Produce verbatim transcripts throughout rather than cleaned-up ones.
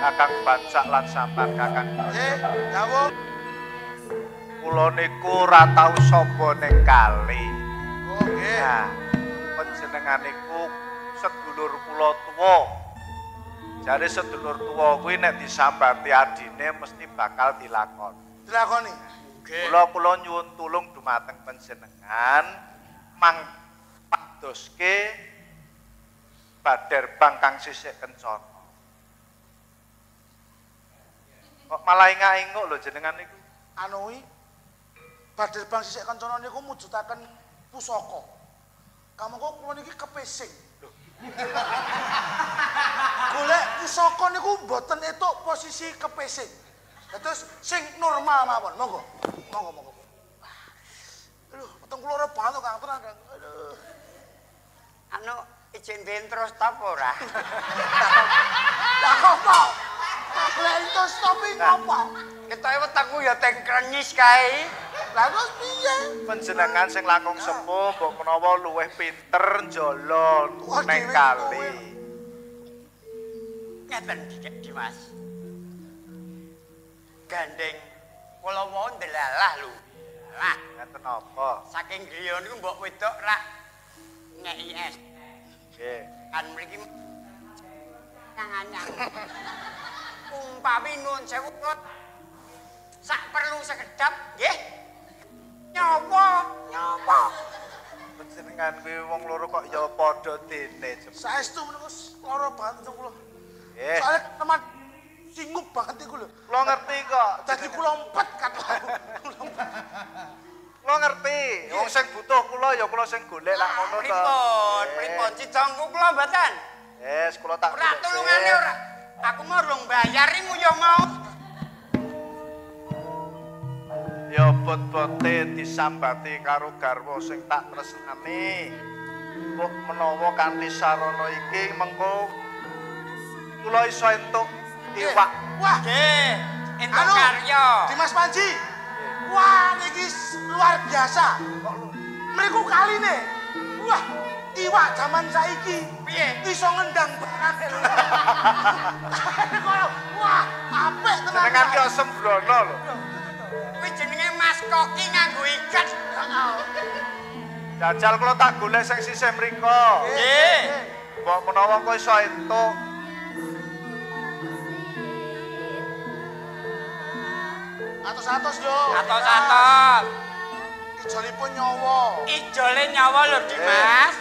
Kakang Bancak lan sampean Kakang. Nggih, dawuh. Kula niku ora tau sapa ning kali. Oh, nggih. Nah, panjenengan niku sedulur kula tuwa. Jare sedulur tuwa kuwi nek disambati adine mesti bakal dilakon. Dilakoni. Nggih. Kula kula nyuwun tulung dumateng panjenengan mang padoske Bader Bang kang sisih kencana. Kok malah ingak-inguk lho jenengan niku. Anu iki Bader Bang sisih kencana niku mujudaken pusaka. Kamu kok kula niki kepesing. Golek pusaka niku mboten etuk posisi kepesing. Terus sing normal mawon. Monggo. Monggo monggo. Aduh, peteng kula ora bantu Kang tenan, Kang. Aduh. Anu izin ben terus stop ora? Lah kok golek itu stop iki ngopo? Ketoke wetengku ya teng krenyis kae. Lah terus piye? Panjenengan sing langkung sepuh mbok menawa luwih pinter njolon ning kali. Ngeten Dik Dimas. Gandeng kula wau ndelalah lho. Lah, ngeten apa? saking griya niku mbok wedok rak ngeki es. Nggih. Kan mriki anyang-anyang. Umpami nuwun sewu kula sak perlu sekedap nggih. Nyawa, nyawa. Panjenengan kuwi wong loro kok ya padha dene. Saestu menika lara banget kula. Nggih. Soale teman singgup banget iku lho. Kula ngerti kok. Dadi kula empet kata. Kula ngerti. Wong sing butuh kula ya kula sing golek lak ngono to. Pripun? Pripun cidongku kula mboten? Yes, kula tak Ora tulungane ora. Aku mau rong bayar iku ya mau. Ya bot-bote disambati karo garwa sing tak tresnani. Kok menawa kanthi sarana iki mengko kula iso entuk iwak. Wah, Nggih, entuk Anu, karya. Dimas Panji. Wah, niki luar biasa. Mriku kaline. Wah, iwak zaman saiki Piye? iso ngendang barang lho. Wah, apik tenan. Jenengan ki sembrono lho. Kuwi jenenge Mas Koki nganggo ikat. Jajal kula tak golek sing sisih mriko. Nggih. Mbok menawa kok iso entuk. Atos-atos lho. Atos-atos. Ijolipun nyawa. Ijole nyawa lho Dimas.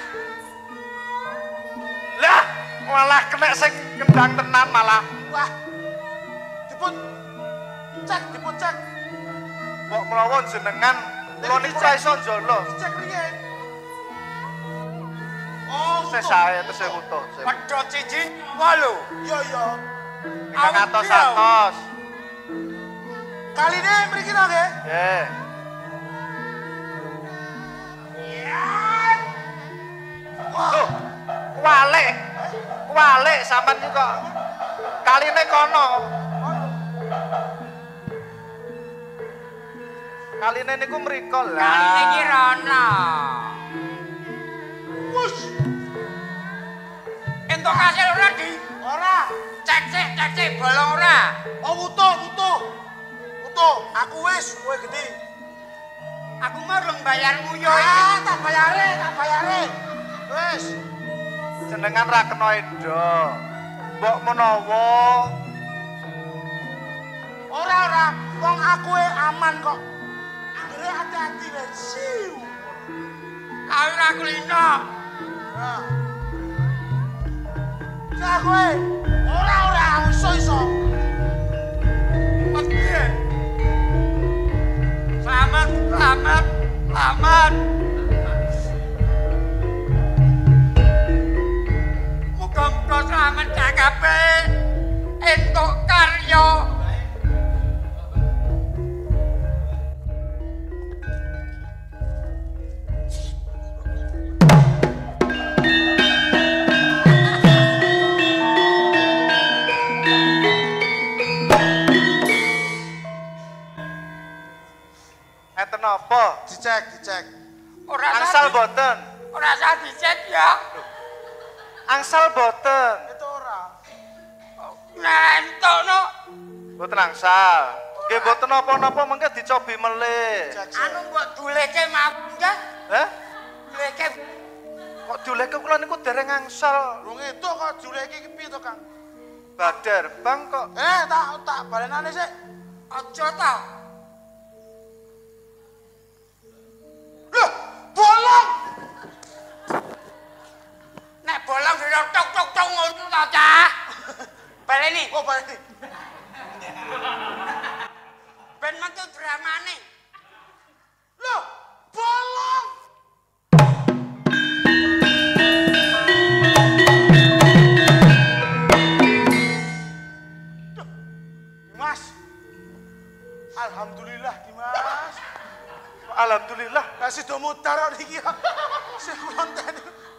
Lah, malah kena sing kendang tenan malah. Wah. Dipun cek, dipun cek. Mbok menawa jenengan kula niku ora iso njolo. Cek riyen. Oh, Sesae tesih utuh. Pedhot siji nyawa lho. Iya, iya. Ingkang atos-atos. Kaline mriki to nggih? Nggih. Loh, walik. Walik sampean iki kok kaline kono. Kaline niku mriko lah. Kaline iki rono. Wus. Entuk kasil ora di? Ora. Cek cek cek cek bolong ora. Oh, utuh, utuh. Utuh, aku wis kowe gede. Aku mau rong bayarmu yo Ah, iki. tak bayare, tak bayare. Wis. Jenengan ra kena endo. Mbok menawa Ora, ora. Wong aku e aman kok. Anggere hati-hati wis. Siu. Aku ora kulino. Nah. Cak kowe. Ora, ora, iso-iso. Oke. Selamat, selamat, selamat. Muga-muga selamat cakape. Entuk karya. enten apa? Dicek, dicek. Ora Angsal boten. Ora usah dicek ya. Angsal boten. Itu ora. Nentokno. Mboten angsal. Nggih mboten napa-napa mengke dicobi melih. Anu mbok duleke mawon nggih. Hah? Duleke Kok diuleke kula niku dereng angsal. Wong itu kok juleke iki piye to, Kang? Badar bang kok. Eh, tak tak balenane sik. aja ta. Loh, bolong. Nek bolong dhewe tok-tok ngono ta, Cah. Baleni. Oh, baleni. Ben metu dramane. Loh, bolong. Mas. Alhamdulillah, Dimas. Alhamdulillah. Kasih do mutar iki ya. Sing konten.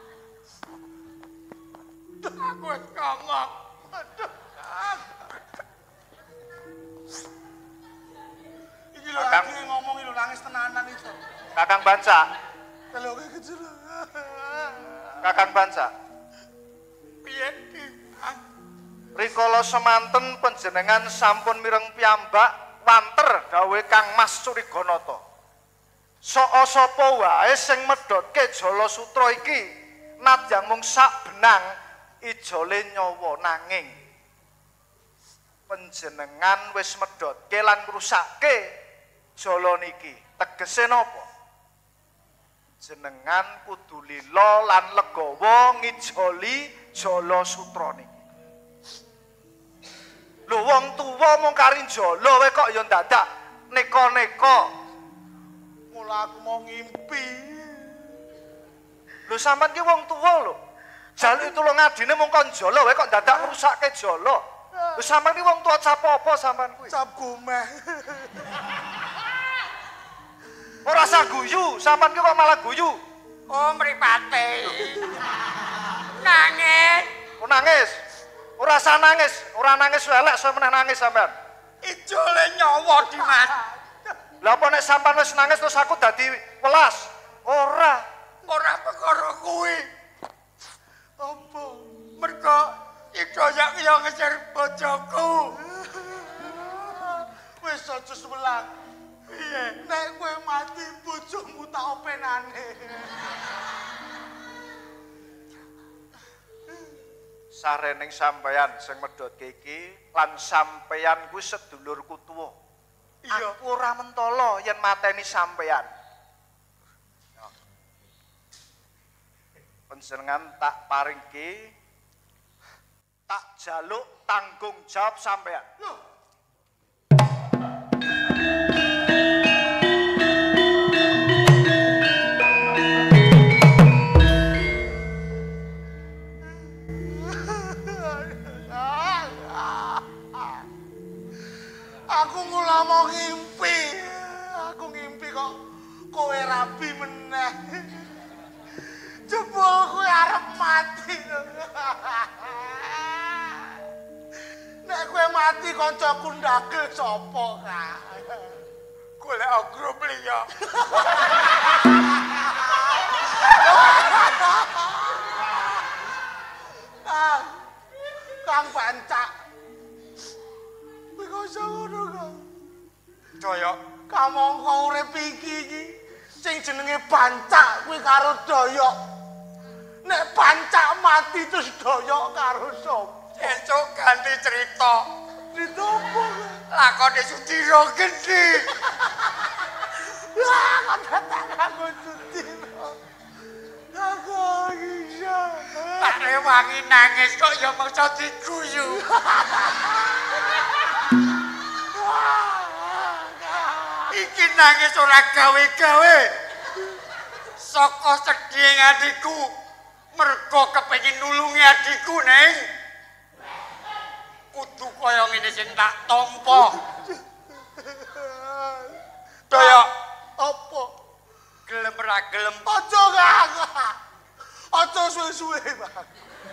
Aku wis ngomong. Aduh. Iki lho Kakang. lagi ngomong lho nangis tenanan itu. Kakang Banca. Kalau kayak kecil. Kakang Banca. Piye iki? Rikala semanten panjenengan sampun mireng piyambak wanter gawe Kang Mas Suriganata. Saka sapa wae sing medhotke Jala Sutra iki nadyan mung sak benang ijole nyawa nanging panjenengan wis medhotke lan ngrusakke jala niki. Tegese napa? Jenengan kudu lila lan legawa ngijoli Jala Sutra niki. Lho wong tuwa mung kari jala wae kok ya dadak neka-neka. Mula aku mau ngimpi. Lho sampean ki wong tuwa lho. Jaluk tulung adine mung kon jala wae kok dadak ngrusakke jala. Lho sampean ki wong tuwa cap apa sampean kuwi? Cap gumeh. Ora usah guyu, sampean ki kok malah guyu. Oh, mripate. Nangis. Oh nangis. Ora usah nangis, ora nangis elek saya meneh nangis sampean. Ijole nyawa Dimas. Lah apa nek sampean wis nangis terus aku dadi welas? Ora. Ora perkara kuwi. Apa? Mergo iso yak yo ngeser bojoku. Wis aja sebelah. Piye? Nek kowe mati bojomu tak openane. Sarening sampeyan sing medhotke iki lan sampeyan kuwi sedulurku tuwa. Iya. Aku ora mentala yen mateni sampeyan. Panjenengan tak paringke tak jaluk tanggung jawab sampeyan. Loh, aku mula mau ngimpi. Aku ngimpi kok kowe rabi meneh. Jebul kowe arep mati. Nek kowe mati kancaku ndagel sapa, Kak? Golek grup liya. Ah, Kang Bancak. Kowe kok iso ngono, Kang? Daya. Kamangka urip iki iki sing jenenge Bancak kuwi karo Doyok. Nek Bancak mati terus Doyok karo sapa? Esuk ganti cerita. Ditompo. Lakone Sudira Gede. Lah, kok datang aku Sudira. Aku bisa. Tak rewangi nangis kok ya mangsa diguyu. Iki nangis ora gawe-gawe. Saka sedhing adikku mergo kepengin nulungi adikku, Neng. Kudu kaya ngene sing tak tampa. Daya Apa? gelem ra gelem Aja, Kang. Aja suwe-suwe, Bang.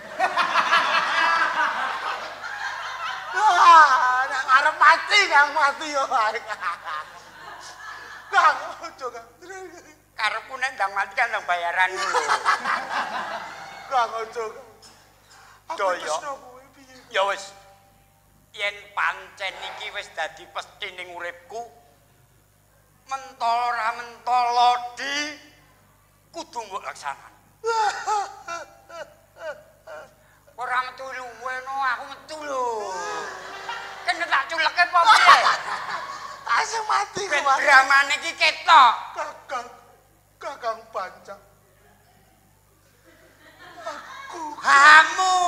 Wah, nek arep mati, Kang mati yo ae. Kang, aja, Kang. karepku nek ndang mati kan ndang bayaran lho. Kang, aja, Kang. Aku Daya. tresno kowe piye? Ya wis. yen pancen iki wis dadi pesthi ning uripku, mentol ora mentolo di kudu mbok laksanan. Ora metu luweno, aku metu lho. Kene tak culeke apa piye? Asem mati Ben kok. dramane iki ketok. Kakang, Kakang Bancak. Aku, Kamu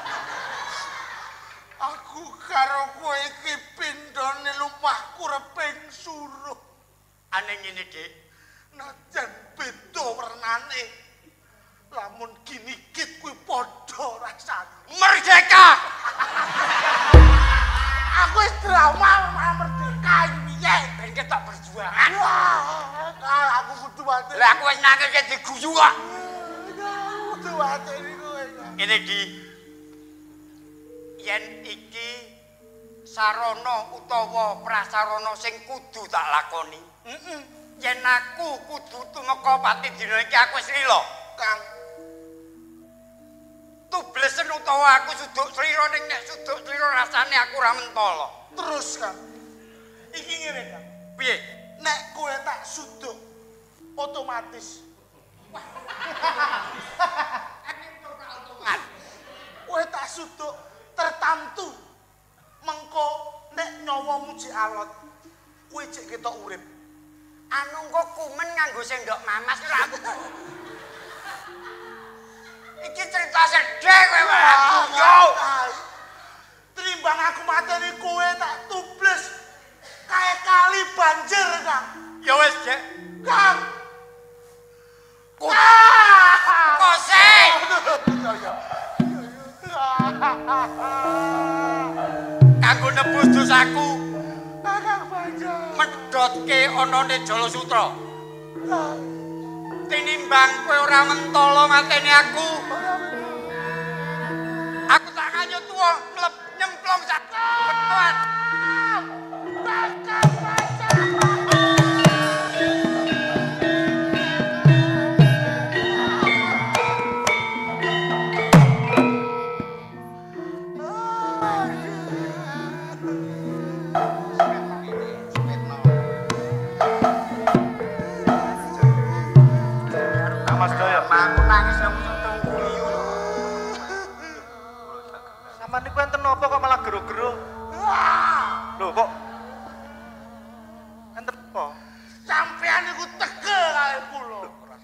aku karo kowe iki pindhone lumahku reping suruh. ane ngene, Dik. Najan beda wernane. Lamun ginikit kuwi padha rasane. Merdeka. Aku wis drama merdeka iki piye? Ben ketok perjuangan. Wah, aku kudu mati. Lah aku wis nangke diguyu kok. Kudu mati kowe. Ngene, Dik. Yen iki sarana utawa prasarana sing kudu tak lakoni. Heeh. Yen aku kudu tumeka pati dina iki aku wis lila, Kang. Tublesen utawa aku suduk slira ning nek suduk slira rasane aku ora mentolo. Terus, Kang. Iki ngene, Kang. Piye? Nek kowe tak suduk otomatis. Kowe tak suduk tertamtu. Mengko nek nyawamu jek alot, kowe jek ketok urip. Anu kok kumen nganggo sendok mamas ora aku. Iki cerita sedih kowe wae. Yo. Trimbang aku mateni kowe tak tubles kae kali banjir, Kang. Ya wis, Jek. Kang. Kose. Kanggo nebus dosaku. Kakang Banjar. Medhotke anane Jala Sutra. Tinimbang kowe ora mentolo mateni aku. Aku tak ngayo tuwa mleb nyemplung sak betuan. Kakang Banjar. Mas Daya. Aku nangis nang sentuh guyu. Sampeyan niku enten napa kok malah gero-gero? Lho kok enten apa? Sampeyan niku tegel kae kula.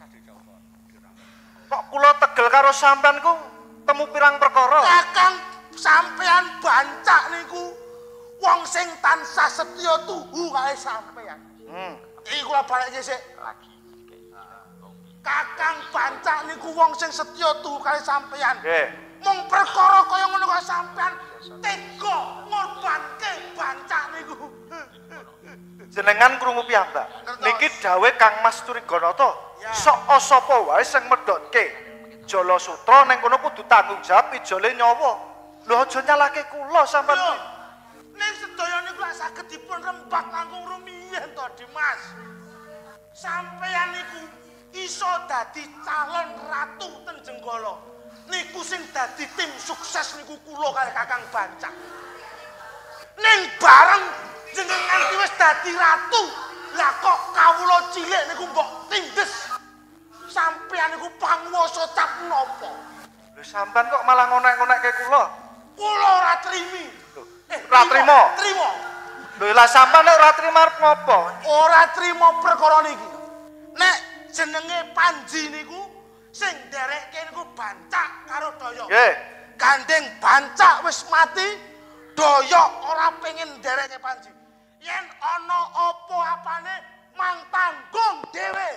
Kok kula tegel karo sampean ku temu pirang perkara? Kakang sampeyan Bancak niku wong sing tansah setya tuhu kae sampeyan. Hmm. Iki kula balik sik. Lagi. Kakang Bancak niku wong sing setya tuhu kae sampeyan. Nggih. Mung perkara kaya ngono kok sampeyan tega ngorbanke Bancak niku. Jenengan krungu piyambak. Niki dawuh Kang Mas Turiganata. Ya. Saka sapa wae sing medhotke Jala Sutra ning kono kudu tanggung jawab ijole nyawa. Lho aja nyalahke kula sampean. Lho, ning sedaya niku lak saged dipun rembak langkung rumiyin to, Dimas. Sampeyan niku iso dadi calon ratu ten Jenggala. Niku sing dadi tim sukses niku kula kali Kakang Bancak. Ning bareng jenengan iki wis dadi ratu. Lah kok kawula cilik niku mbok tindes. Sampeyan niku panguwasa cap napa? Lho sampean kok malah ngonek-ngonekke kula? Kula ora trimi. Eh, ora trima. Trima. Lho lah sampean nek ora trima arep ngopo? Ora trima perkara niki. Nek jenenge Panji niku sing nderekke niku Bancak karo Doyok. Nggih. Gandeng Bancak wis mati, Doyok ora pengen nderekke Panji. Yen ana apa-apane mang tanggung dhewe.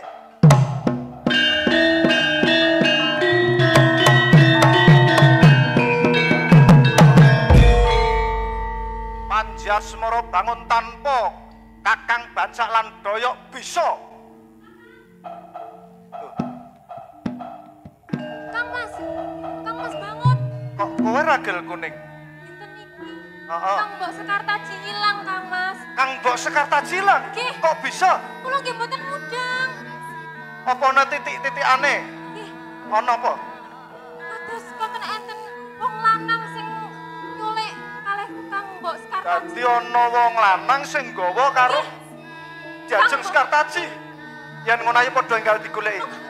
Panji Asmara bangun tanpa Kakang Bancak lan Doyok bisa. Kang Mas, Kang Mas bangun. Kok kowe ragel kuning? Dinten iki. Heeh. Kang Mbok Sekartaji ilang, Kang Mas. Kang Mbok Sekartajilan. Nggih. Kok bisa? Kula nggih mboten mudang. Apa ana titik-titikane? Nggih. Ana apa? Kados konten enten wong lanang sing nyulik kalih Kang Mbok Sekartaji. Dadi ana wong lanang sing nggawa karo Jajeng Sekartaji. Yen ngono ae padha enggal digoleki.